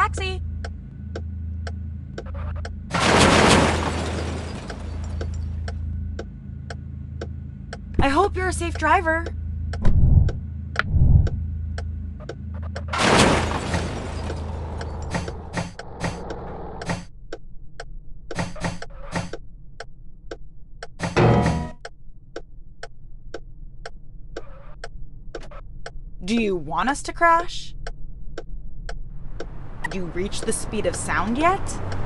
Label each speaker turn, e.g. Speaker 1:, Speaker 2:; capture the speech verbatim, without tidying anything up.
Speaker 1: taxi. I hope you're a safe driver. Do you want us to crash? Did you reach the speed of sound yet?